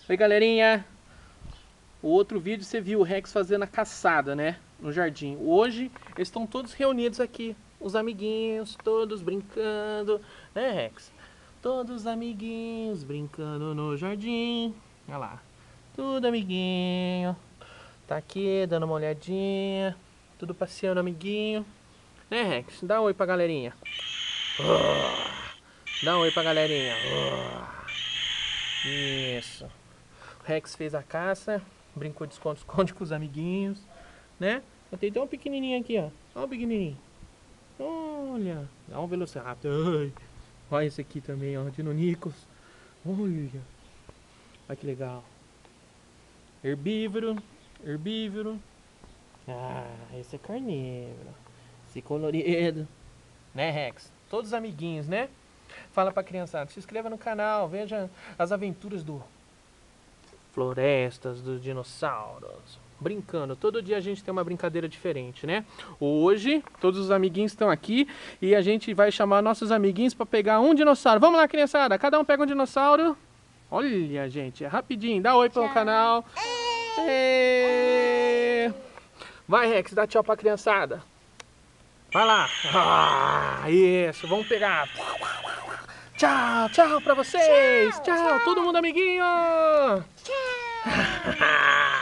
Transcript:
Oi, galerinha! O outro vídeo você viu o Rex fazendo a caçada, né? No jardim. Hoje eles estão todos reunidos aqui. Os amiguinhos, todos brincando, né, Rex? Todos os amiguinhos brincando no jardim. Olha lá. Tudo amiguinho. Tá aqui dando uma olhadinha. Tudo passeando, amiguinho. Né, Rex? Dá um oi pra galerinha. Dá um oi pra galerinha. Isso. O Rex fez a caça, brincou de esconde-esconde com os amiguinhos, né? Tem até um pequenininho aqui, ó. Olha o pequenininho. Olha, dá um Velociraptor. Ai. Olha esse aqui também, ó, Deinonychus. Olha. Olha que legal. Herbívoro, herbívoro. Ah, esse é carnívoro. Esse colorido. Né, Rex? Todos os amiguinhos, né? Fala pra criançada, se inscreva no canal, veja as aventuras do Florestas dos Dinossauros. Brincando, todo dia a gente tem uma brincadeira diferente, né? Hoje, todos os amiguinhos estão aqui e a gente vai chamar nossos amiguinhos para pegar um dinossauro. Vamos lá, criançada, cada um pega um dinossauro. Olha, gente, é rapidinho, dá oi pro canal. Vai, Rex, dá tchau pra criançada. Vai lá. Isso, vamos pegar. Tchau, tchau pra vocês. Tchau, todo mundo amiguinho. Tchau.